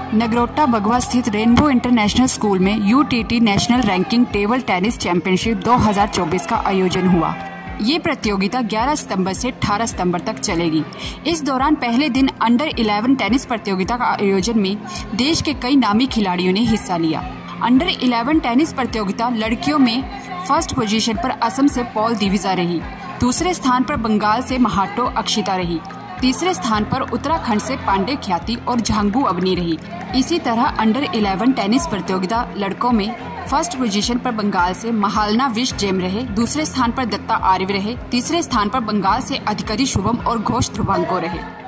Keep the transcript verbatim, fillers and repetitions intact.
नगरोटा बगवा स्थित rainbow international school में UTT national ranking table tennis championship दो हज़ार चौबीस का आयोजन हुआ। ये प्रतियोगिता ग्यारह सितंबर से अठारह सितंबर तक चलेगी। इस दौरान पहले दिन अंडर ग्यारह टेनिस प्रतियोगिता का आयोजन में देश के कई नामी खिलाड़ियों ने हिस्सा लिया। अंडर ग्यारह टेनिस प्रतियोगिता लड़कियों में फर्स्ट पोजीशन पर असम से पॉल दिविजा रही। दूसरे स्थान पर बंगाल से महाटो अक्षिता रही। तीसरे स्थान पर उत्तराखंड से पांडे ख्याति और झांगू अवनी रही। इसी तरह अंडर ग्यारह टेनिस प्रतियोगिता लड़कों में फर्स्ट पोजीशन पर बंगाल से महालना विश जेम रहे। दूसरे स्थान पर दत्ता आर्य रहे। तीसरे स्थान पर बंगाल से अधिकारी शुभम और घोष ध्रुवांको रहे।